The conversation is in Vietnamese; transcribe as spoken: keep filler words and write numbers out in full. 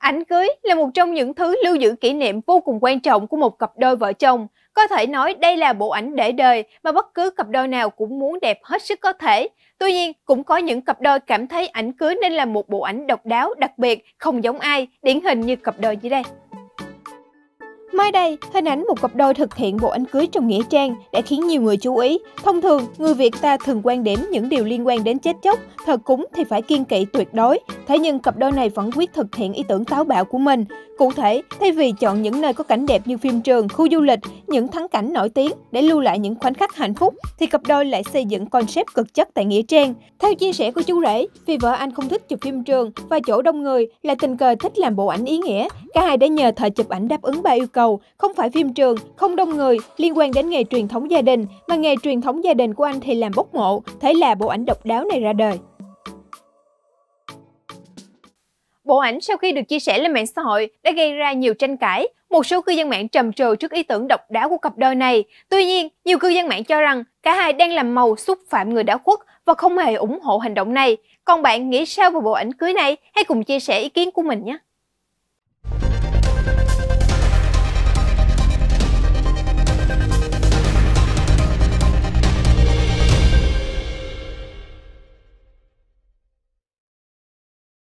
Ảnh cưới là một trong những thứ lưu giữ kỷ niệm vô cùng quan trọng của một cặp đôi vợ chồng. Có thể nói đây là bộ ảnh để đời mà bất cứ cặp đôi nào cũng muốn đẹp hết sức có thể. Tuy nhiên, cũng có những cặp đôi cảm thấy ảnh cưới nên là một bộ ảnh độc đáo, đặc biệt, không giống ai, điển hình như cặp đôi dưới đây. Mới đây, hình ảnh một cặp đôi thực hiện bộ ảnh cưới trong nghĩa trang đã khiến nhiều người chú ý. Thông thường, người Việt ta thường quan điểm những điều liên quan đến chết chóc, thờ cúng thì phải kiêng kỵ tuyệt đối. Thế nhưng cặp đôi này vẫn quyết thực hiện ý tưởng táo bạo của mình. Cụ thể, thay vì chọn những nơi có cảnh đẹp như phim trường, khu du lịch, những thắng cảnh nổi tiếng để lưu lại những khoảnh khắc hạnh phúc, thì cặp đôi lại xây dựng concept cực chất tại nghĩa trang. Theo chia sẻ của chú rể, vì vợ anh không thích chụp phim trường và chỗ đông người, lại tình cờ thích làm bộ ảnh ý nghĩa. Cả hai đã nhờ thợ chụp ảnh đáp ứng ba yêu cầu, không phải phim trường, không đông người, liên quan đến nghề truyền thống gia đình, mà nghề truyền thống gia đình của anh thì làm bốc mộ, thế là bộ ảnh độc đáo này ra đời. Bộ ảnh sau khi được chia sẻ lên mạng xã hội đã gây ra nhiều tranh cãi. Một số cư dân mạng trầm trồ trước ý tưởng độc đáo của cặp đôi này. Tuy nhiên, nhiều cư dân mạng cho rằng cả hai đang làm màu xúc phạm người đã khuất và không hề ủng hộ hành động này. Còn bạn nghĩ sao về bộ ảnh cưới này? Hãy cùng chia sẻ ý kiến của mình nhé!